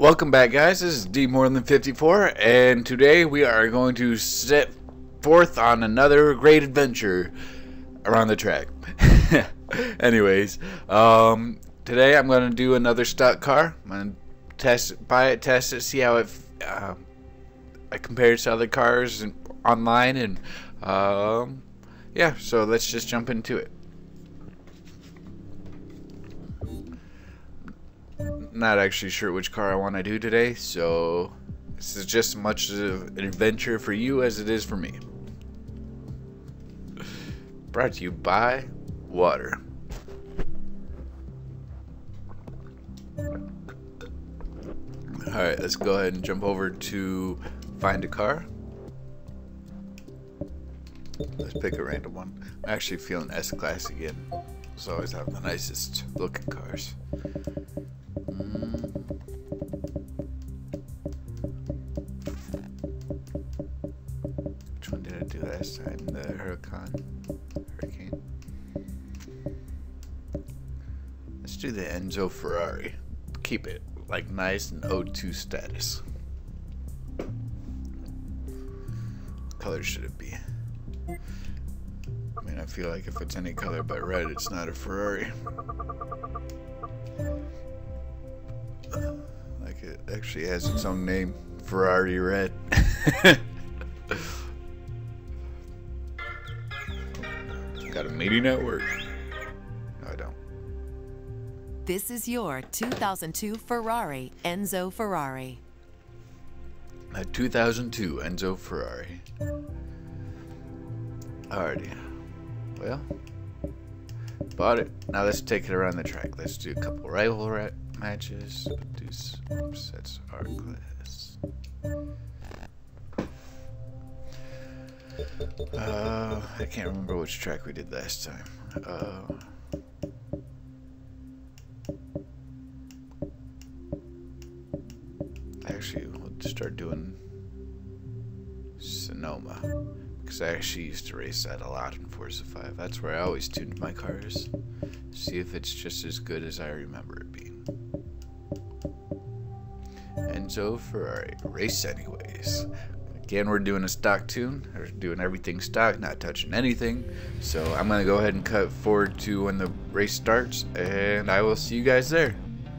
Welcome back, guys. This is D More Than 54, and today we are going to set forth on another great adventure around the track. Anyways, today I'm going to do another stock car. I'm going to buy it, test it, see how it compares to other cars online, and yeah. So let's just jump into it. Not actually sure which car I want to do today, so this is just as much of an adventure for you as it is for me. Brought to you by water. Alright, let's go ahead and jump over to find a car. Let's pick a random one. I'm actually feeling S-Class again. It's always have the nicest looking cars. Which one did I do last time? The Hurricane. Let's do the Enzo Ferrari. Keep it like nice and O2 status. What color should it be? I mean, I feel like if it's any color but red, it's not a Ferrari. Like it actually has its own name, Ferrari Red. Got a meeting at work. No, I don't. This is your 2002 Ferrari Enzo Ferrari. A 2002 Enzo Ferrari. Alrighty. Well, bought it. Now let's take it around the track. Let's do a couple rival matches. Do some sets R class. I can't remember which track we did last time. Actually, we'll start doing Sonoma, because I actually used to race that a lot in Forza 5. That's where I always tuned my cars. See if it's just as good as I remember it being. Enzo Ferrari, race anyways. Again, we're doing a stock tune. We're doing everything stock, not touching anything. So I'm going to go ahead and cut forward to when the race starts, and I will see you guys there.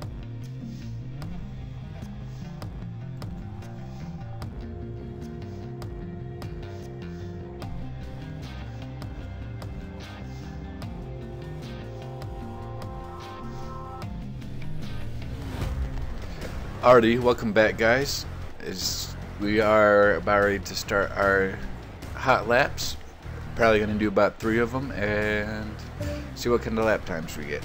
Alrighty, welcome back, guys. We are about ready to start our hot laps. Probably going to do about 3 of them and see what kind of lap times we get.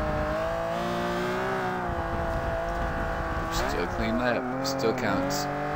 Still clean lap, still counts.